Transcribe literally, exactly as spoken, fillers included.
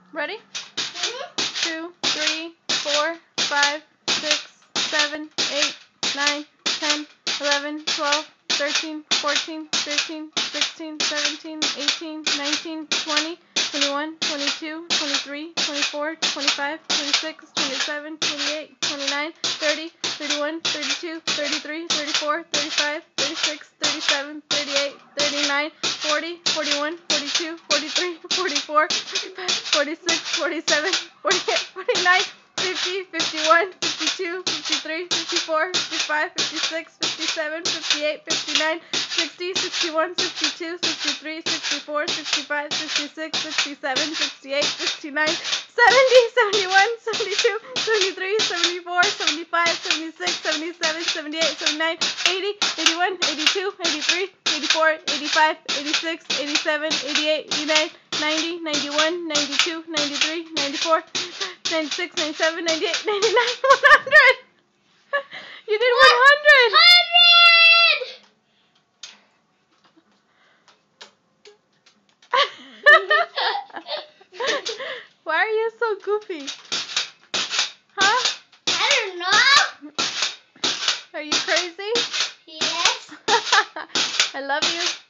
Ready? Mm-hmm. Two, three, four, five, six, seven, eight, nine, ten, eleven, twelve, thirteen, fourteen, fifteen, sixteen, seventeen, eighteen, nineteen, twenty, twenty-one, twenty-two, twenty-three, twenty-four, twenty-five, twenty-six, twenty-seven, twenty-eight, twenty-nine, thirty, thirty-one, thirty-two, thirty-three, thirty-four, thirty-five, thirty-six, thirty-seven, thirty-eight, thirty-nine, forty, forty-one, forty-two, forty-three, forty-four, forty-five, forty-six, forty-seven, forty-eight, forty-nine, fifty, fifty-one, fifty-two, fifty-three, fifty-four, fifty-five, fifty-six, fifty-seven, fifty-eight, fifty-nine, sixty, sixty-one, sixty-two, sixty-three, sixty-four, sixty-five, sixty-six, sixty-seven, sixty-eight, sixty-nine, seventy, seventy-one, seventy-two, seventy-three, seventy-four, seventy-five, seventy-six, seventy-seven, seventy-eight, seventy-nine, eighty, eighty-one, eighty-two, eighty-three, eighty-four, eighty-five, eighty-six, eighty-seven, eighty-eight, eighty-nine, ninety, ninety-one, ninety-two, ninety-three, ninety-four, ninety-six, ninety-seven, ninety-eight, ninety-nine, one hundred! You did one hundred! one hundred! Why are you so goofy? Huh? I don't know. Are you crazy? Yes. I love you.